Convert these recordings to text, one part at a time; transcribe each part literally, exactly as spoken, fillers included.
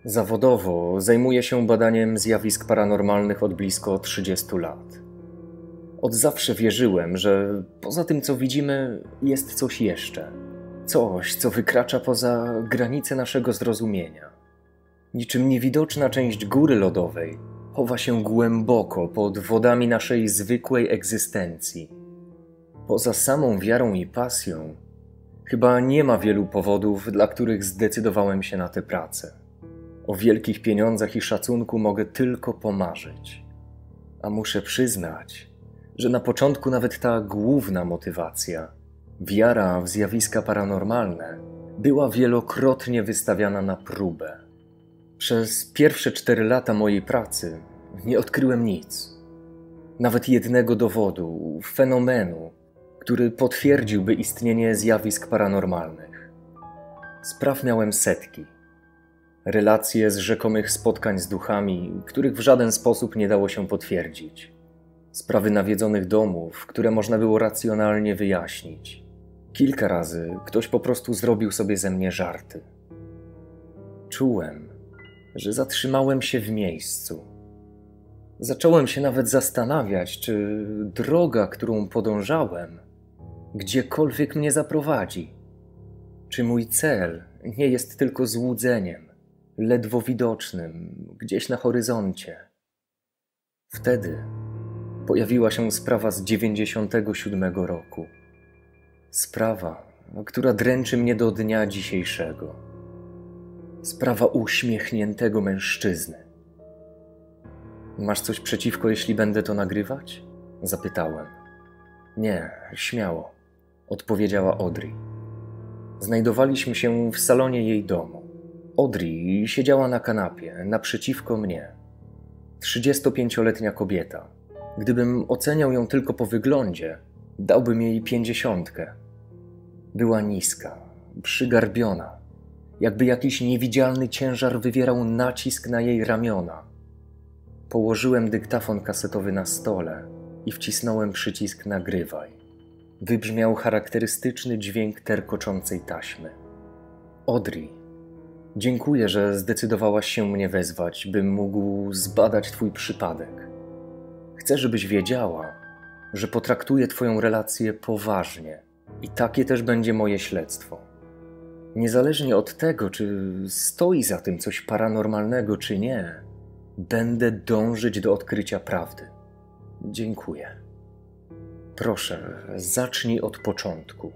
Zawodowo zajmuję się badaniem zjawisk paranormalnych od blisko trzydziestu lat. Od zawsze wierzyłem, że poza tym, co widzimy, jest coś jeszcze. Coś, co wykracza poza granice naszego zrozumienia. Niczym niewidoczna część góry lodowej chowa się głęboko pod wodami naszej zwykłej egzystencji. Poza samą wiarą i pasją, chyba nie ma wielu powodów, dla których zdecydowałem się na tę pracę. O wielkich pieniądzach i szacunku mogę tylko pomarzyć. A muszę przyznać, że na początku nawet ta główna motywacja, wiara w zjawiska paranormalne, była wielokrotnie wystawiana na próbę. Przez pierwsze cztery lata mojej pracy nie odkryłem nic. Nawet jednego dowodu, fenomenu, który potwierdziłby istnienie zjawisk paranormalnych. Spraw miałem setki. Relacje z rzekomych spotkań z duchami, których w żaden sposób nie dało się potwierdzić. Sprawy nawiedzonych domów, które można było racjonalnie wyjaśnić. Kilka razy ktoś po prostu zrobił sobie ze mnie żarty. Czułem, że zatrzymałem się w miejscu. Zacząłem się nawet zastanawiać, czy droga, którą podążałem, gdziekolwiek mnie zaprowadzi. Czy mój cel nie jest tylko złudzeniem, ledwo widocznym, gdzieś na horyzoncie. Wtedy pojawiła się sprawa z dziewięćdziesiątego siódmego roku. Sprawa, która dręczy mnie do dnia dzisiejszego. Sprawa uśmiechniętego mężczyzny. Masz coś przeciwko, jeśli będę to nagrywać? Zapytałem. Nie, śmiało, odpowiedziała Audrey. Znajdowaliśmy się w salonie jej domu. Audrey siedziała na kanapie, naprzeciwko mnie. trzydziestopięcioletnia kobieta. Gdybym oceniał ją tylko po wyglądzie, dałbym jej pięćdziesiątkę. Była niska, przygarbiona, jakby jakiś niewidzialny ciężar wywierał nacisk na jej ramiona. Położyłem dyktafon kasetowy na stole i wcisnąłem przycisk nagrywaj. Wybrzmiał charakterystyczny dźwięk terkoczącej taśmy. Audrey, dziękuję, że zdecydowałaś się mnie wezwać, bym mógł zbadać twój przypadek. Chcę, żebyś wiedziała, że potraktuję twoją relację poważnie i takie też będzie moje śledztwo. Niezależnie od tego, czy stoi za tym coś paranormalnego, czy nie, będę dążyć do odkrycia prawdy. Dziękuję. Proszę, zacznij od początku.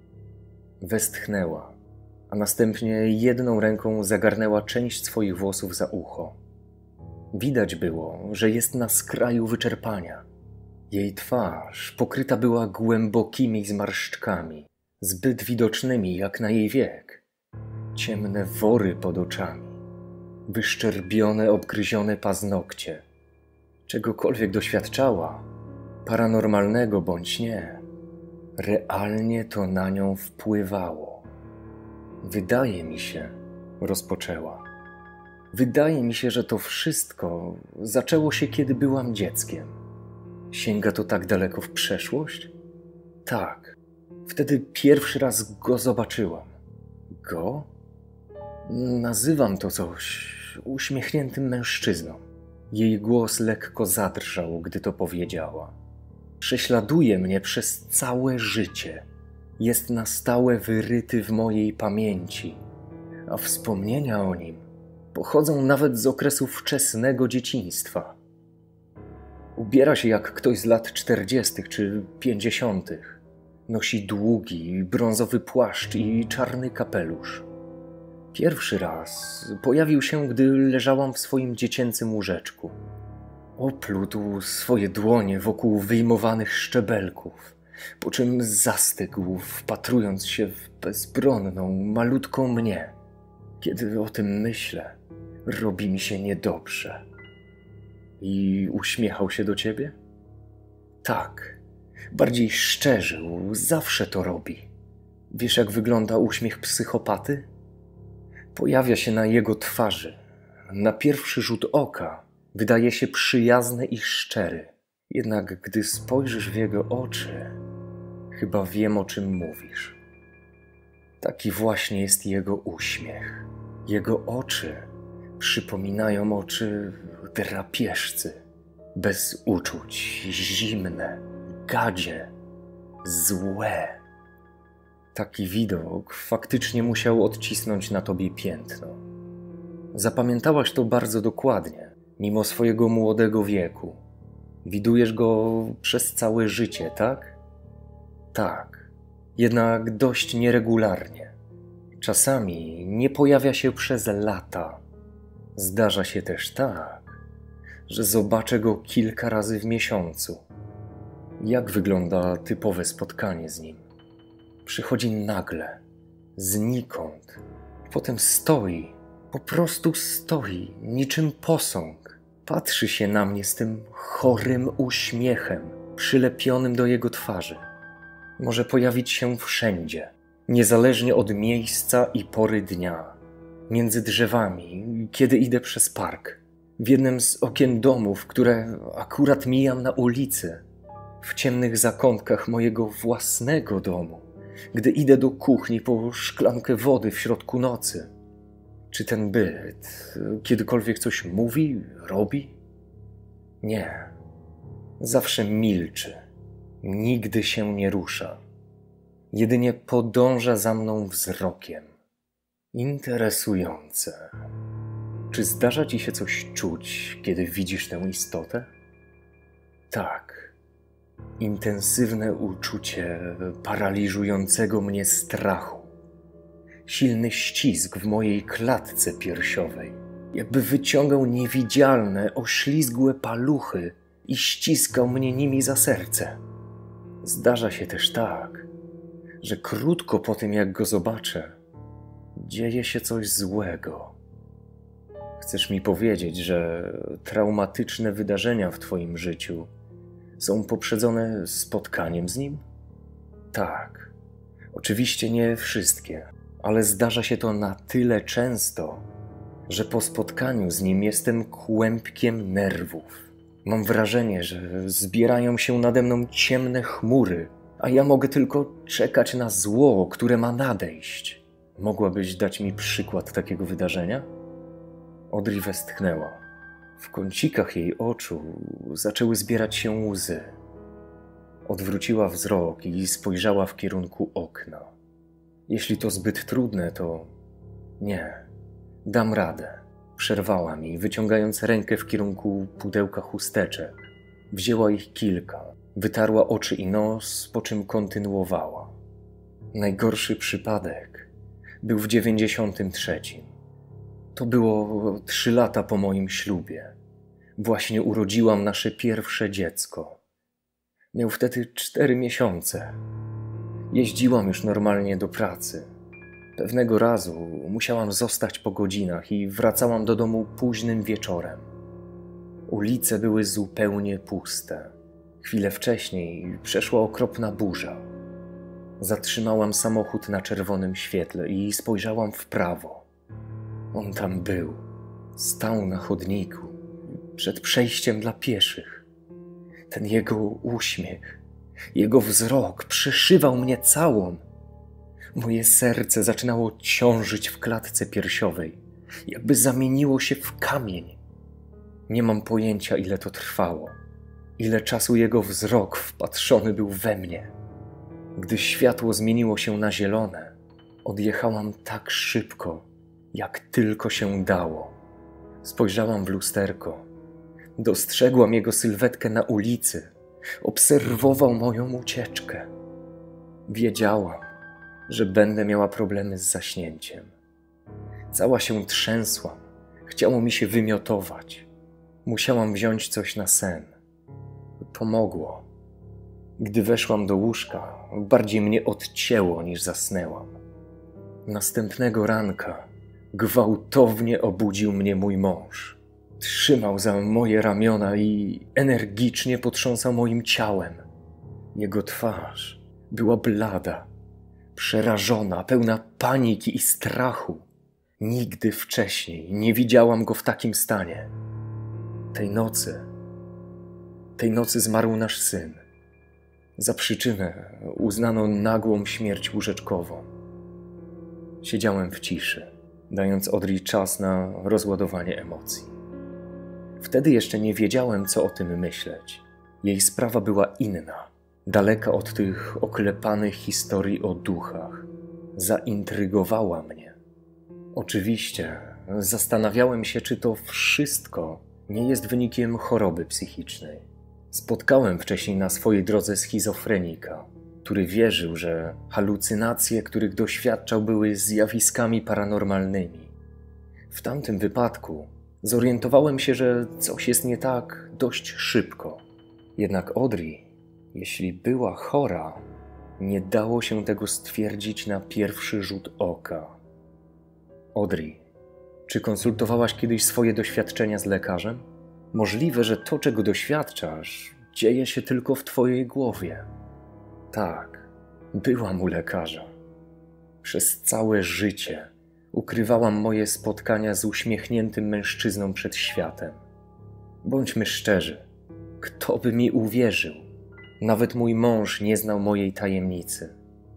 Westchnęła, a następnie jedną ręką zagarnęła część swoich włosów za ucho. Widać było, że jest na skraju wyczerpania. Jej twarz pokryta była głębokimi zmarszczkami, zbyt widocznymi jak na jej wiek. Ciemne wory pod oczami, wyszczerbione, obgryzione paznokcie. Czegokolwiek doświadczała, paranormalnego bądź nie, realnie to na nią wpływało. Wydaje mi się, rozpoczęła. Wydaje mi się, że to wszystko zaczęło się, kiedy byłam dzieckiem. Sięga to tak daleko w przeszłość? Tak. Wtedy pierwszy raz go zobaczyłam. Go? Nazywam to coś uśmiechniętym mężczyzną. Jej głos lekko zadrżał, gdy to powiedziała. Prześladuje mnie przez całe życie. Jest na stałe wyryty w mojej pamięci, a wspomnienia o nim pochodzą nawet z okresu wczesnego dzieciństwa. Ubiera się jak ktoś z lat czterdziestych czy pięćdziesiątych. Nosi długi, brązowy płaszcz i czarny kapelusz. Pierwszy raz pojawił się, gdy leżałam w swoim dziecięcym łóżeczku. Oplótł swoje dłonie wokół wyjmowanych szczebelków, po czym zastygł, wpatrując się w bezbronną, malutką mnie. Kiedy o tym myślę, robi mi się niedobrze. I uśmiechał się do ciebie? Tak, bardziej szczerzył, zawsze to robi. Wiesz, jak wygląda uśmiech psychopaty? Pojawia się na jego twarzy. Na pierwszy rzut oka wydaje się przyjazny i szczery. Jednak gdy spojrzysz w jego oczy, chyba wiem, o czym mówisz. Taki właśnie jest jego uśmiech. Jego oczy Przypominają oczy drapieżcy, bez uczuć, zimne, gadzie, złe. Taki widok faktycznie musiał odcisnąć na tobie piętno. Zapamiętałaś to bardzo dokładnie, mimo swojego młodego wieku. Widujesz go przez całe życie, tak? Tak, jednak dość nieregularnie. Czasami nie pojawia się przez lata. Zdarza się też tak, że zobaczę go kilka razy w miesiącu. Jak wygląda typowe spotkanie z nim? Przychodzi nagle, znikąd. Potem stoi, po prostu stoi, niczym posąg. Patrzy się na mnie z tym chorym uśmiechem, przylepionym do jego twarzy. Może pojawić się wszędzie, niezależnie od miejsca i pory dnia. Między drzewami, kiedy idę przez park, w jednym z okien domów, które akurat mijam na ulicy, w ciemnych zakątkach mojego własnego domu, gdy idę do kuchni po szklankę wody w środku nocy. Czy ten byt kiedykolwiek coś mówi, robi? Nie. Zawsze milczy. Nigdy się nie rusza. Jedynie podąża za mną wzrokiem. Interesujące. Czy zdarza ci się coś czuć, kiedy widzisz tę istotę? Tak. Intensywne uczucie paraliżującego mnie strachu. Silny ścisk w mojej klatce piersiowej, jakby wyciągał niewidzialne, oślizgłe paluchy i ściskał mnie nimi za serce. Zdarza się też tak, że krótko po tym, jak go zobaczę, dzieje się coś złego. Chcesz mi powiedzieć, że traumatyczne wydarzenia w twoim życiu są poprzedzone spotkaniem z nim? Tak. Oczywiście nie wszystkie, ale zdarza się to na tyle często, że po spotkaniu z nim jestem kłębkiem nerwów. Mam wrażenie, że zbierają się nade mną ciemne chmury, a ja mogę tylko czekać na zło, które ma nadejść. Mogłabyś dać mi przykład takiego wydarzenia? Audrey westchnęła. W kącikach jej oczu zaczęły zbierać się łzy. Odwróciła wzrok i spojrzała w kierunku okna. Jeśli to zbyt trudne, to nie. Dam radę. Przerwała mi, wyciągając rękę w kierunku pudełka chusteczek. Wzięła ich kilka, wytarła oczy i nos, po czym kontynuowała. Najgorszy przypadek był w dziewięćdziesiątym trzecim. To było trzy lata po moim ślubie. Właśnie urodziłam nasze pierwsze dziecko. Miał wtedy cztery miesiące. Jeździłam już normalnie do pracy. Pewnego razu musiałam zostać po godzinach i wracałam do domu późnym wieczorem. Ulice były zupełnie puste. Chwilę wcześniej przeszła okropna burza. Zatrzymałam samochód na czerwonym świetle i spojrzałam w prawo. On tam był. Stał na chodniku, przed przejściem dla pieszych. Ten jego uśmiech, jego wzrok przeszywał mnie całą. Moje serce zaczynało ciążyć w klatce piersiowej, jakby zamieniło się w kamień. Nie mam pojęcia, ile to trwało, ile czasu jego wzrok wpatrzony był we mnie. Gdy światło zmieniło się na zielone, odjechałam tak szybko, jak tylko się dało. Spojrzałam w lusterko. Dostrzegłam jego sylwetkę na ulicy. Obserwował moją ucieczkę. Wiedziałam, że będę miała problemy z zaśnięciem. Cała się trzęsłam. Chciało mi się wymiotować. Musiałam wziąć coś na sen. Pomogło. Gdy weszłam do łóżka, bardziej mnie odcięło niż zasnęłam. Następnego ranka gwałtownie obudził mnie mój mąż. Trzymał za moje ramiona i energicznie potrząsał moim ciałem. Jego twarz była blada, przerażona, pełna paniki i strachu. Nigdy wcześniej nie widziałam go w takim stanie. Tej nocy, tej nocy zmarł nasz syn. Za przyczynę uznano nagłą śmierć łóżeczkową. Siedziałem w ciszy. dając Audrey czas na rozładowanie emocji. Wtedy jeszcze nie wiedziałem, co o tym myśleć. Jej sprawa była inna, daleka od tych oklepanych historii o duchach. Zaintrygowała mnie. Oczywiście zastanawiałem się, czy to wszystko nie jest wynikiem choroby psychicznej. Spotkałem wcześniej na swojej drodze schizofrenika, który wierzył, że halucynacje, których doświadczał, były zjawiskami paranormalnymi. W tamtym wypadku zorientowałem się, że coś jest nie tak dość szybko. Jednak Audrey, jeśli była chora, nie dało się tego stwierdzić na pierwszy rzut oka. Audrey, czy konsultowałaś kiedyś swoje doświadczenia z lekarzem? Możliwe, że to, czego doświadczasz, dzieje się tylko w twojej głowie. Tak, byłam u lekarza. Przez całe życie ukrywałam moje spotkania z uśmiechniętym mężczyzną przed światem. Bądźmy szczerzy, kto by mi uwierzył? Nawet mój mąż nie znał mojej tajemnicy.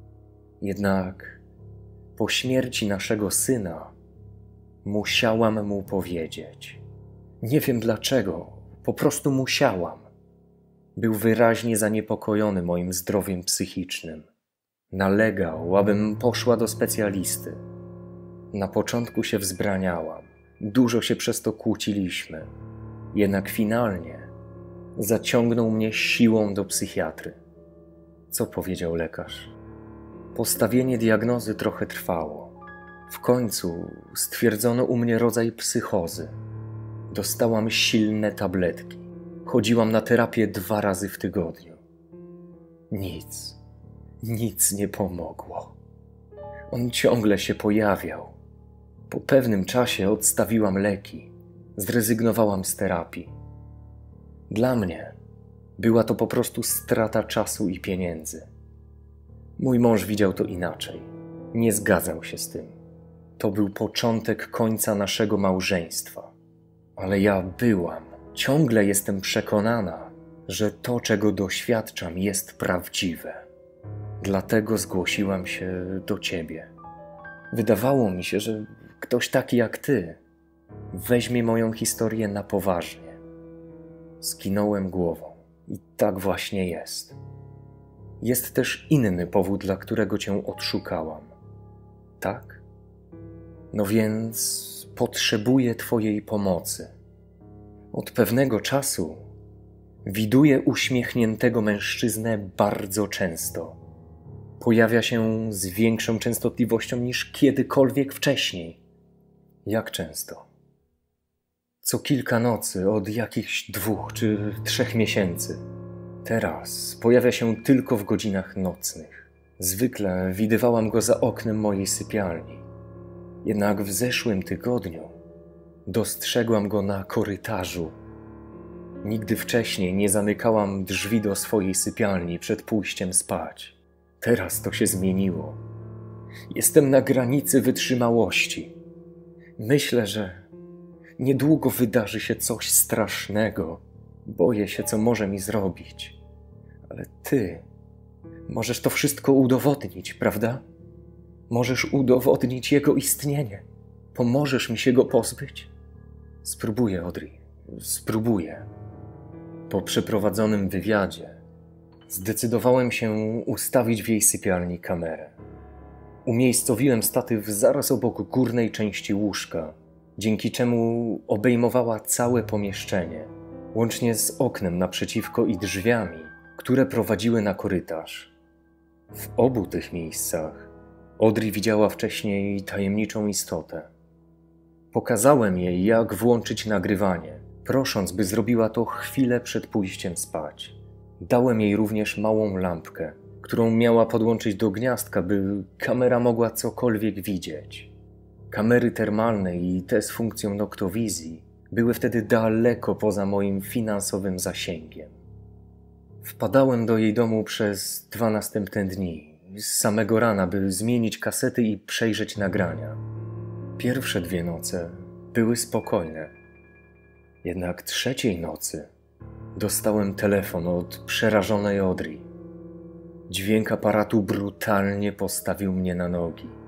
Jednak po śmierci naszego syna musiałam mu powiedzieć. Nie wiem dlaczego, po prostu musiałam. Był wyraźnie zaniepokojony moim zdrowiem psychicznym. Nalegał, abym poszła do specjalisty. Na początku się wzbraniałam. Dużo się przez to kłóciliśmy. Jednak finalnie zaciągnął mnie siłą do psychiatry. Co powiedział lekarz? Postawienie diagnozy trochę trwało. W końcu stwierdzono u mnie rodzaj psychozy. Dostałam silne tabletki. Chodziłam na terapię dwa razy w tygodniu. Nic, nic nie pomogło. On ciągle się pojawiał. Po pewnym czasie odstawiłam leki. Zrezygnowałam z terapii. Dla mnie była to po prostu strata czasu i pieniędzy. Mój mąż widział to inaczej. Nie zgadzał się z tym. To był początek końca naszego małżeństwa. Ale ja byłam, ciągle jestem przekonana, że to, czego doświadczam, jest prawdziwe. Dlatego zgłosiłam się do ciebie. Wydawało mi się, że ktoś taki jak ty weźmie moją historię na poważnie. Skinąłem głową i tak właśnie jest. Jest też inny powód, dla którego cię odszukałam. Tak? No więc potrzebuję twojej pomocy. Od pewnego czasu widuję uśmiechniętego mężczyznę bardzo często. Pojawia się z większą częstotliwością niż kiedykolwiek wcześniej. Jak często? Co kilka nocy od jakichś dwóch czy trzech miesięcy. Teraz pojawia się tylko w godzinach nocnych. Zwykle widywałam go za oknem mojej sypialni. Jednak w zeszłym tygodniu dostrzegłam go na korytarzu. Nigdy wcześniej nie zamykałam drzwi do swojej sypialni przed pójściem spać. Teraz to się zmieniło. Jestem na granicy wytrzymałości. Myślę, że niedługo wydarzy się coś strasznego. Boję się, co może mi zrobić. Ale ty możesz to wszystko udowodnić, prawda? Możesz udowodnić jego istnienie. Pomożesz mi się go pozbyć? Spróbuję, Audrey. Spróbuję. Po przeprowadzonym wywiadzie zdecydowałem się ustawić w jej sypialni kamerę. Umiejscowiłem statyw zaraz obok górnej części łóżka, dzięki czemu obejmowała całe pomieszczenie, łącznie z oknem naprzeciwko i drzwiami, które prowadziły na korytarz. W obu tych miejscach Audrey widziała wcześniej tajemniczą istotę. Pokazałem jej, jak włączyć nagrywanie, prosząc, by zrobiła to chwilę przed pójściem spać. Dałem jej również małą lampkę, którą miała podłączyć do gniazdka, by kamera mogła cokolwiek widzieć. Kamery termalne i te z funkcją noktowizji były wtedy daleko poza moim finansowym zasięgiem. Wpadałem do jej domu przez dwa następne dni, z samego rana, by zmienić kasety i przejrzeć nagrania. Pierwsze dwie noce były spokojne. Jednak trzeciej nocy dostałem telefon od przerażonej Audrey. Dźwięk aparatu brutalnie postawił mnie na nogi.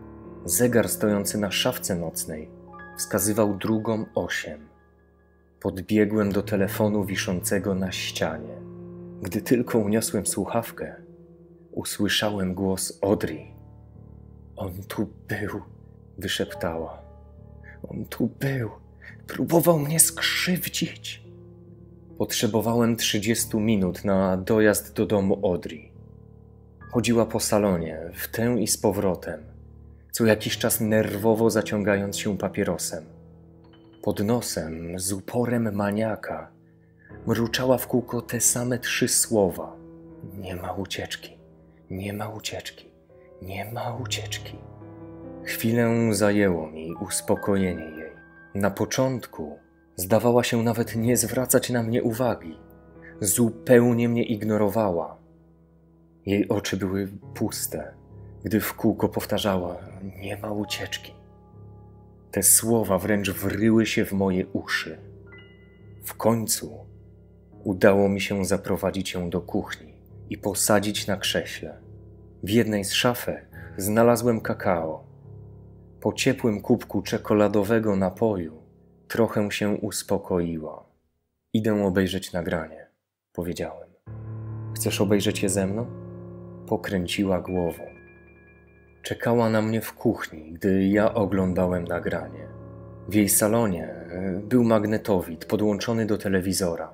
Zegar stojący na szafce nocnej wskazywał drugą osiem. Podbiegłem do telefonu wiszącego na ścianie. Gdy tylko uniosłem słuchawkę, usłyszałem głos Audrey. On tu był, wyszeptała. On tu był, próbował mnie skrzywdzić. Potrzebowałem trzydziestu minut na dojazd do domu Audrey. Chodziła po salonie, w tę i z powrotem, co jakiś czas nerwowo zaciągając się papierosem. Pod nosem, z uporem maniaka, mruczała w kółko te same trzy słowa. Nie ma ucieczki, nie ma ucieczki, nie ma ucieczki. Chwilę zajęło mi uspokojenie jej. Na początku zdawała się nawet nie zwracać na mnie uwagi. Zupełnie mnie ignorowała. Jej oczy były puste, gdy w kółko powtarzała: nie ma ucieczki. Te słowa wręcz wryły się w moje uszy. W końcu udało mi się zaprowadzić ją do kuchni i posadzić na krześle. W jednej z szafek znalazłem kakao. Po ciepłym kubku czekoladowego napoju trochę się uspokoiła. Idę obejrzeć nagranie, powiedziałem. Chcesz obejrzeć je ze mną? Pokręciła głową. Czekała na mnie w kuchni, gdy ja oglądałem nagranie. W jej salonie był magnetowid podłączony do telewizora.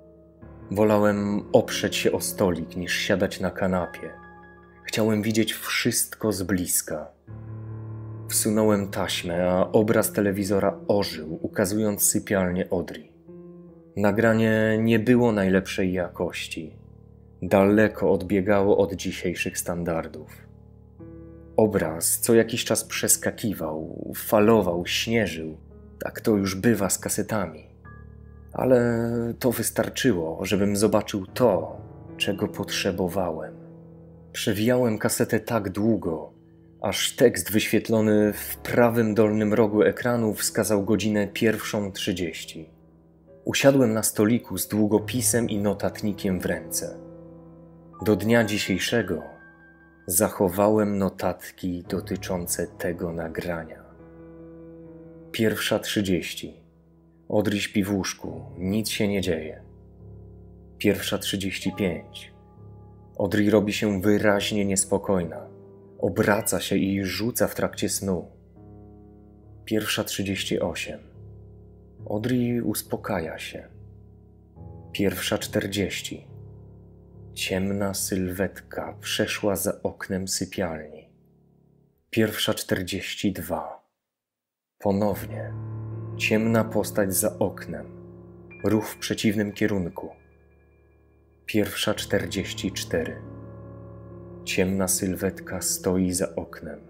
Wolałem oprzeć się o stolik, niż siadać na kanapie. Chciałem widzieć wszystko z bliska. Wsunąłem taśmę, a obraz telewizora ożył, ukazując sypialnię Audrey. Nagranie nie było najlepszej jakości. Daleko odbiegało od dzisiejszych standardów. Obraz co jakiś czas przeskakiwał, falował, śnieżył. Tak to już bywa z kasetami. Ale to wystarczyło, żebym zobaczył to, czego potrzebowałem. Przewijałem kasetę tak długo, aż tekst wyświetlony w prawym dolnym rogu ekranu wskazał godzinę pierwszą trzydzieści. Usiadłem na stoliku z długopisem i notatnikiem w ręce. Do dnia dzisiejszego zachowałem notatki dotyczące tego nagrania. Pierwsza trzydzieści. Audrey śpi w łóżku, nic się nie dzieje. Pierwsza trzydzieści pięć. Audrey robi się wyraźnie niespokojna. Obraca się i rzuca w trakcie snu. Pierwsza trzydzieści osiem. Audrey uspokaja się. Pierwsza czterdzieści. Ciemna sylwetka przeszła za oknem sypialni. Pierwsza czterdzieści dwa. Ponownie ciemna postać za oknem. Ruch w przeciwnym kierunku. Pierwsza czterdzieści cztery. Ciemna sylwetka stoi za oknem.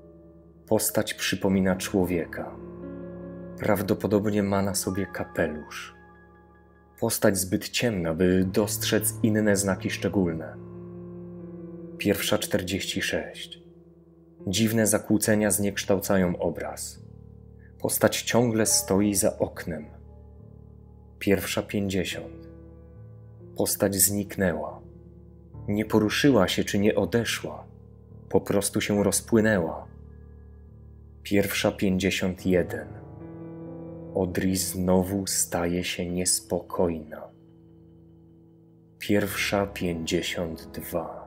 Postać przypomina człowieka. Prawdopodobnie ma na sobie kapelusz. Postać zbyt ciemna, by dostrzec inne znaki szczególne. Pierwsza czterdzieści sześć. Dziwne zakłócenia zniekształcają obraz. Postać ciągle stoi za oknem. Pierwsza pięćdziesiąt. Postać zniknęła. Nie poruszyła się czy nie odeszła. Po prostu się rozpłynęła. Pierwsza pięćdziesiąt jeden. Audrey znowu staje się niespokojna. Pierwsza pięćdziesiąt dwa.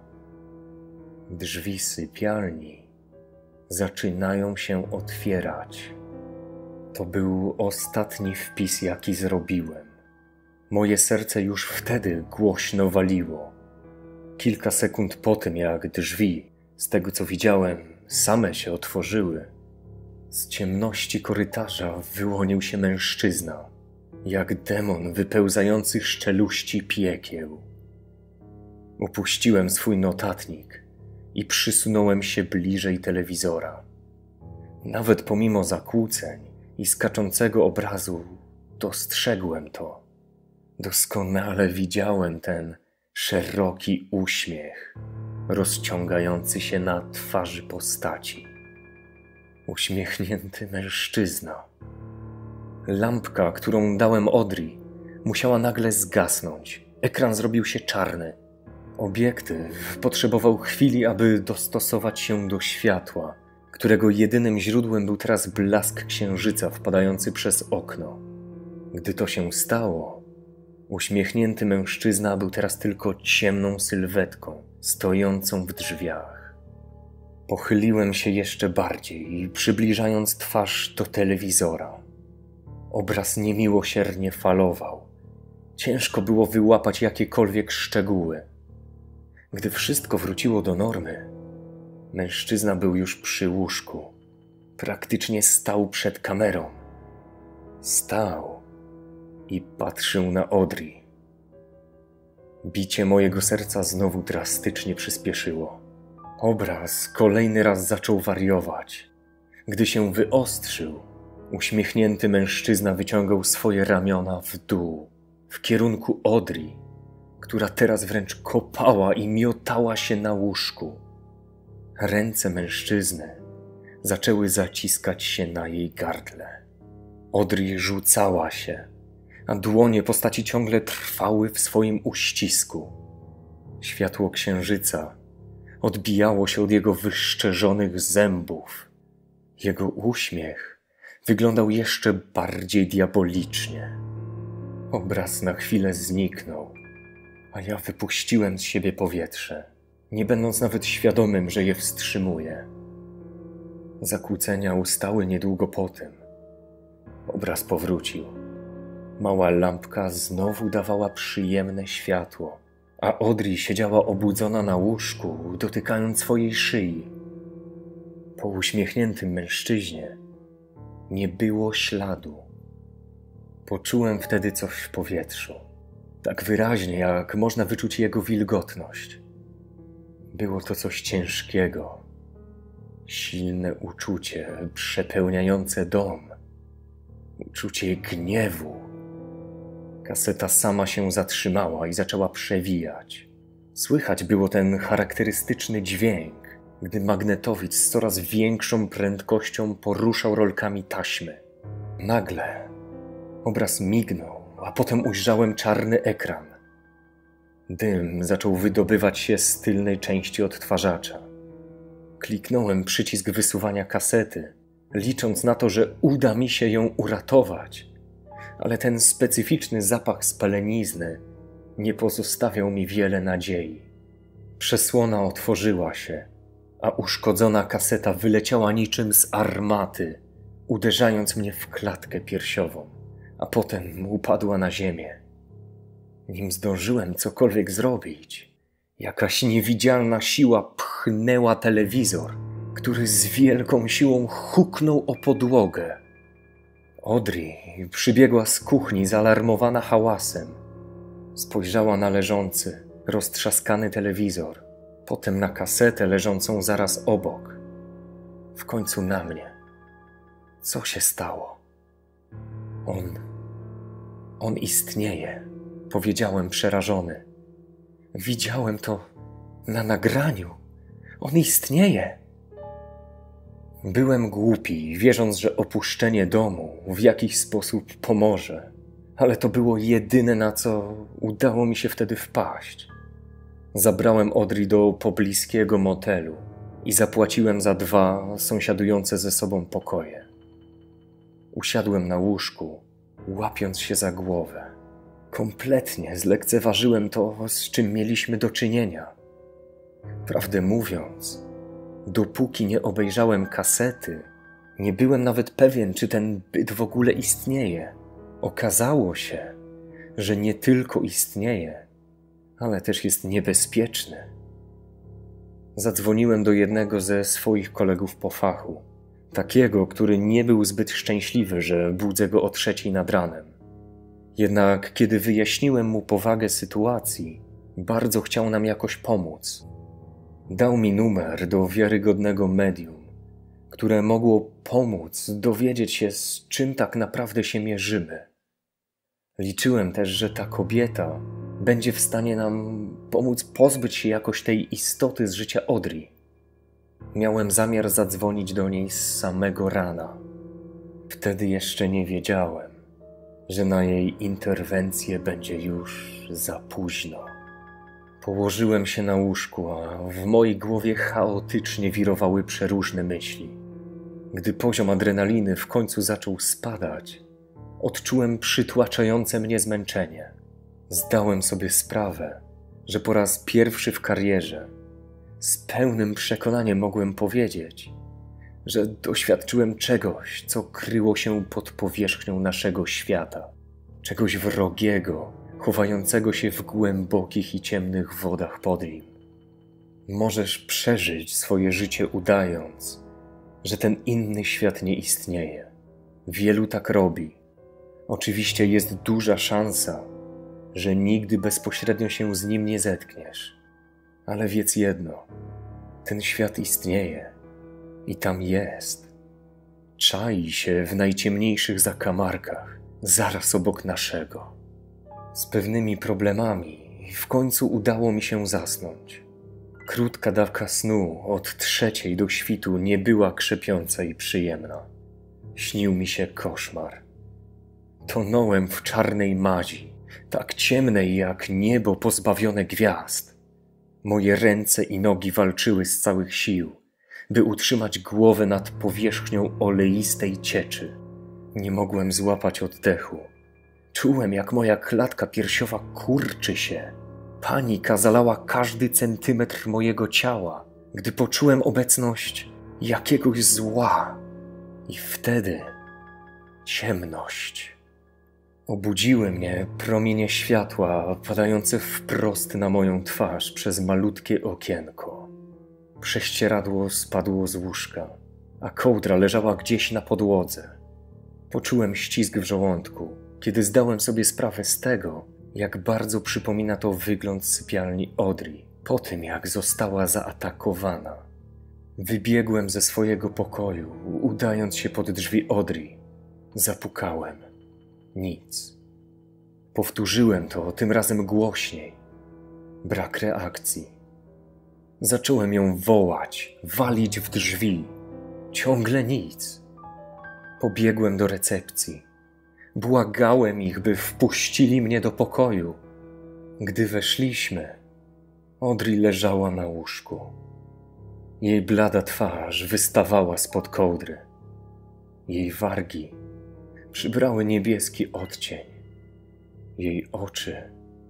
Drzwi sypialni zaczynają się otwierać. To był ostatni wpis, jaki zrobiłem. Moje serce już wtedy głośno waliło. Kilka sekund po tym, jak drzwi, z tego co widziałem, same się otworzyły, z ciemności korytarza wyłonił się mężczyzna, jak demon wypełzający z czeluści piekieł. Opuściłem swój notatnik i przysunąłem się bliżej telewizora. Nawet pomimo zakłóceń i skaczącego obrazu dostrzegłem to. Doskonale widziałem ten szeroki uśmiech rozciągający się na twarzy postaci. Uśmiechnięty mężczyzna. Lampka, którą dałem Audrey, musiała nagle zgasnąć. Ekran zrobił się czarny. Obiektyw potrzebował chwili, aby dostosować się do światła, którego jedynym źródłem był teraz blask księżyca wpadający przez okno. Gdy to się stało, uśmiechnięty mężczyzna był teraz tylko ciemną sylwetką stojącą w drzwiach. Pochyliłem się jeszcze bardziej, przybliżając twarz do telewizora. Obraz niemiłosiernie falował. Ciężko było wyłapać jakiekolwiek szczegóły. Gdy wszystko wróciło do normy, mężczyzna był już przy łóżku. Praktycznie stał przed kamerą. Stał i patrzył na Audrey. Bicie mojego serca znowu drastycznie przyspieszyło. Obraz kolejny raz zaczął wariować. Gdy się wyostrzył, uśmiechnięty mężczyzna wyciągał swoje ramiona w dół, w kierunku Audrey, która teraz wręcz kopała i miotała się na łóżku. Ręce mężczyzny zaczęły zaciskać się na jej gardle. Audrey rzucała się, a dłonie postaci ciągle trwały w swoim uścisku. Światło księżyca odbijało się od jego wyszczerzonych zębów. Jego uśmiech wyglądał jeszcze bardziej diabolicznie. Obraz na chwilę zniknął, a ja wypuściłem z siebie powietrze, nie będąc nawet świadomym, że je wstrzymuję. Zakłócenia ustały niedługo po tym. Obraz powrócił. Mała lampka znowu dawała przyjemne światło, a Audrey siedziała obudzona na łóżku, dotykając swojej szyi. Po uśmiechniętym mężczyźnie nie było śladu. Poczułem wtedy coś w powietrzu, tak wyraźnie, jak można wyczuć jego wilgotność. Było to coś ciężkiego, silne uczucie przepełniające dom, uczucie gniewu. Kaseta sama się zatrzymała i zaczęła przewijać. Słychać było ten charakterystyczny dźwięk, gdy magnetowid z coraz większą prędkością poruszał rolkami taśmy. Nagle obraz mignął, a potem ujrzałem czarny ekran. Dym zaczął wydobywać się z tylnej części odtwarzacza. Kliknąłem przycisk wysuwania kasety, licząc na to, że uda mi się ją uratować, ale ten specyficzny zapach spalenizny nie pozostawiał mi wiele nadziei. Przesłona otworzyła się, a uszkodzona kaseta wyleciała niczym z armaty, uderzając mnie w klatkę piersiową, a potem upadła na ziemię. Nim zdążyłem cokolwiek zrobić, jakaś niewidzialna siła pchnęła telewizor, który z wielką siłą huknął o podłogę. Audrey przybiegła z kuchni zaalarmowana hałasem. Spojrzała na leżący, roztrzaskany telewizor, potem na kasetę leżącą zaraz obok. W końcu na mnie. Co się stało? On... On istnieje, powiedziałem przerażony. Widziałem to na nagraniu. On istnieje. Byłem głupi, wierząc, że opuszczenie domu w jakiś sposób pomoże, ale to było jedyne, na co udało mi się wtedy wpaść. Zabrałem Audrey do pobliskiego motelu i zapłaciłem za dwa sąsiadujące ze sobą pokoje. Usiadłem na łóżku, łapiąc się za głowę. Kompletnie zlekceważyłem to, z czym mieliśmy do czynienia. Prawdę mówiąc, dopóki nie obejrzałem kasety, nie byłem nawet pewien, czy ten byt w ogóle istnieje. Okazało się, że nie tylko istnieje, ale też jest niebezpieczny. Zadzwoniłem do jednego ze swoich kolegów po fachu, takiego, który nie był zbyt szczęśliwy, że budzę go o trzeciej nad ranem. Jednak kiedy wyjaśniłem mu powagę sytuacji, bardzo chciał nam jakoś pomóc. Dał mi numer do wiarygodnego medium, które mogło pomóc dowiedzieć się, z czym tak naprawdę się mierzymy. Liczyłem też, że ta kobieta będzie w stanie nam pomóc pozbyć się jakoś tej istoty z życia Audrey. Miałem zamiar zadzwonić do niej z samego rana. Wtedy jeszcze nie wiedziałem, że na jej interwencję będzie już za późno. Położyłem się na łóżku, a w mojej głowie chaotycznie wirowały przeróżne myśli. Gdy poziom adrenaliny w końcu zaczął spadać, odczułem przytłaczające mnie zmęczenie. Zdałem sobie sprawę, że po raz pierwszy w karierze z pełnym przekonaniem mogłem powiedzieć, że doświadczyłem czegoś, co kryło się pod powierzchnią naszego świata. Czegoś wrogiego, chowającego się w głębokich i ciemnych wodach pod nim. Możesz przeżyć swoje życie udając, że ten inny świat nie istnieje. Wielu tak robi. Oczywiście jest duża szansa, że nigdy bezpośrednio się z nim nie zetkniesz. Ale wiedz jedno, ten świat istnieje i tam jest. Czai się w najciemniejszych zakamarkach, zaraz obok naszego. Z pewnymi problemami w końcu udało mi się zasnąć. Krótka dawka snu od trzeciej do świtu nie była krzepiąca i przyjemna. Śnił mi się koszmar. Tonąłem w czarnej mazi, tak ciemnej jak niebo pozbawione gwiazd. Moje ręce i nogi walczyły z całych sił, by utrzymać głowę nad powierzchnią oleistej cieczy. Nie mogłem złapać oddechu. Czułem, jak moja klatka piersiowa kurczy się. Panika zalała każdy centymetr mojego ciała, gdy poczułem obecność jakiegoś zła. I wtedy ciemność. Obudziły mnie promienie światła padające wprost na moją twarz przez malutkie okienko. Prześcieradło spadło z łóżka, a kołdra leżała gdzieś na podłodze. Poczułem ścisk w żołądku, kiedy zdałem sobie sprawę z tego, jak bardzo przypomina to wygląd sypialni Audrey po tym, jak została zaatakowana. Wybiegłem ze swojego pokoju, udając się pod drzwi Audrey. Zapukałem. Nic. Powtórzyłem to, tym razem głośniej. Brak reakcji. Zacząłem ją wołać, walić w drzwi. Ciągle nic. Pobiegłem do recepcji. Błagałem ich, by wpuścili mnie do pokoju. Gdy weszliśmy, Audrey leżała na łóżku. Jej blada twarz wystawała spod kołdry. Jej wargi przybrały niebieski odcień. Jej oczy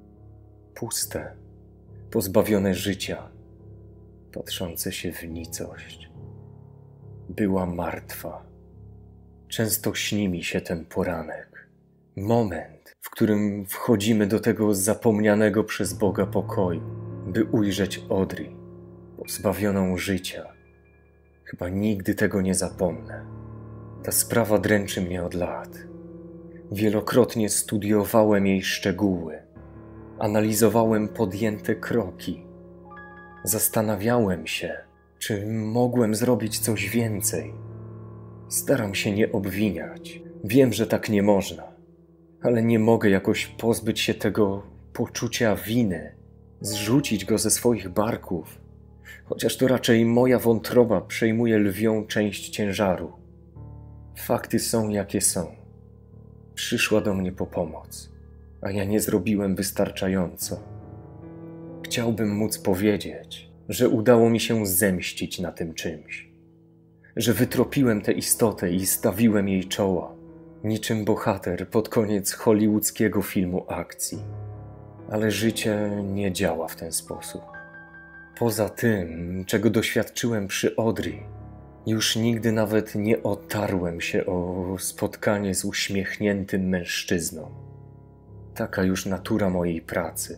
puste, pozbawione życia, patrzące się w nicość. Była martwa. Często śni mi się ten poranek. Moment, w którym wchodzimy do tego zapomnianego przez Boga pokoju, by ujrzeć Audrey, pozbawioną życia. Chyba nigdy tego nie zapomnę. Ta sprawa dręczy mnie od lat. Wielokrotnie studiowałem jej szczegóły. Analizowałem podjęte kroki. Zastanawiałem się, czy mogłem zrobić coś więcej. Staram się nie obwiniać. Wiem, że tak nie można. Ale nie mogę jakoś pozbyć się tego poczucia winy. Zrzucić go ze swoich barków. Chociaż to raczej moja wątroba przejmuje lwią część ciężaru. Fakty są, jakie są. Przyszła do mnie po pomoc, a ja nie zrobiłem wystarczająco. Chciałbym móc powiedzieć, że udało mi się zemścić na tym czymś. Że wytropiłem tę istotę i stawiłem jej czoła, niczym bohater pod koniec hollywoodzkiego filmu akcji. Ale życie nie działa w ten sposób. Poza tym, czego doświadczyłem przy Audrey, już nigdy nawet nie otarłem się o spotkanie z uśmiechniętym mężczyzną. Taka już natura mojej pracy.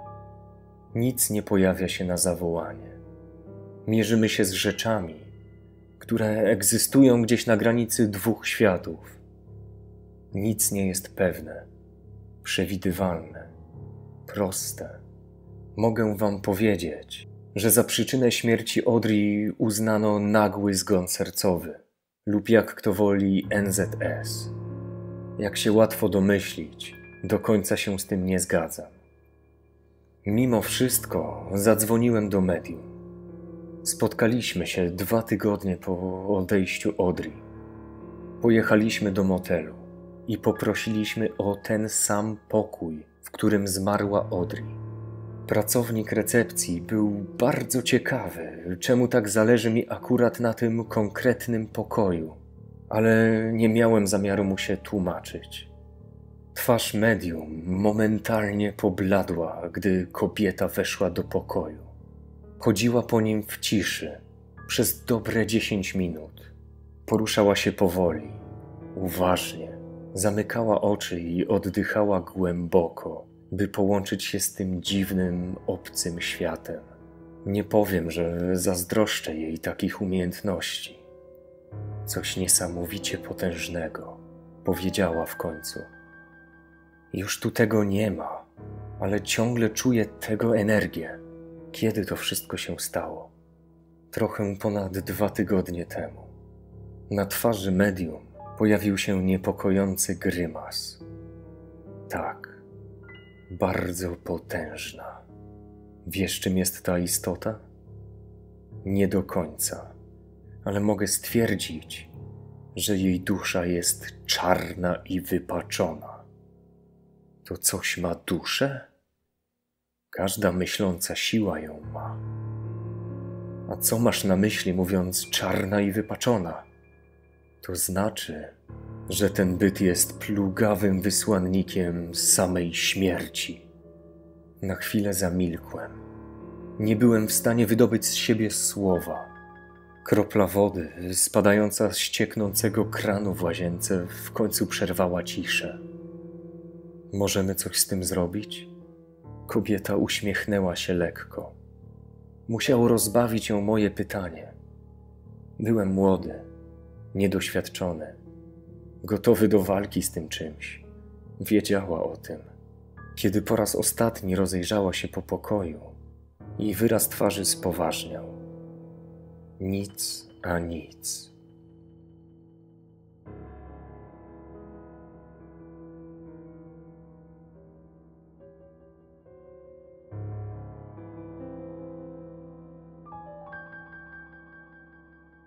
Nic nie pojawia się na zawołanie. Mierzymy się z rzeczami, które egzystują gdzieś na granicy dwóch światów. Nic nie jest pewne, przewidywalne, proste. Mogę wam powiedzieć, że za przyczynę śmierci Audrey uznano nagły zgon sercowy lub jak kto woli N Z S. Jak się łatwo domyślić, do końca się z tym nie zgadzam. Mimo wszystko zadzwoniłem do medium. Spotkaliśmy się dwa tygodnie po odejściu Audrey. Pojechaliśmy do motelu i poprosiliśmy o ten sam pokój, w którym zmarła Audrey. Pracownik recepcji był bardzo ciekawy, czemu tak zależy mi akurat na tym konkretnym pokoju, ale nie miałem zamiaru mu się tłumaczyć. Twarz medium momentalnie pobladła, gdy kobieta weszła do pokoju. Chodziła po nim w ciszy przez dobre dziesięć minut. Poruszała się powoli, uważnie, zamykała oczy i oddychała głęboko, by połączyć się z tym dziwnym, obcym światem. Nie powiem, że zazdroszczę jej takich umiejętności. Coś niesamowicie potężnego, powiedziała w końcu. Już tu tego nie ma, ale ciągle czuję tego energię. Kiedy to wszystko się stało? Trochę ponad dwa tygodnie temu. Na twarzy medium pojawił się niepokojący grymas. Tak, bardzo potężna. Wiesz, czym jest ta istota? Nie do końca, ale mogę stwierdzić, że jej dusza jest czarna i wypaczona. To coś ma duszę? Każda myśląca siła ją ma. A co masz na myśli, mówiąc czarna i wypaczona? To znaczy, że ten byt jest plugawym wysłannikiem samej śmierci. Na chwilę zamilkłem. Nie byłem w stanie wydobyć z siebie słowa. Kropla wody, spadająca z cieknącego kranu w łazience, w końcu przerwała ciszę. Możemy coś z tym zrobić? Kobieta uśmiechnęła się lekko. Musiało rozbawić ją moje pytanie. Byłem młody, niedoświadczony, gotowy do walki z tym czymś. Wiedziała o tym. Kiedy po raz ostatni rozejrzała się po pokoju, jej wyraz twarzy spoważniał. Nic a nic.